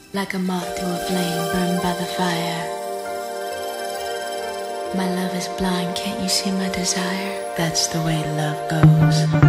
Like a moth to a flame burned by the fire. My love is blind, can't you see my desire? That's the way love goes.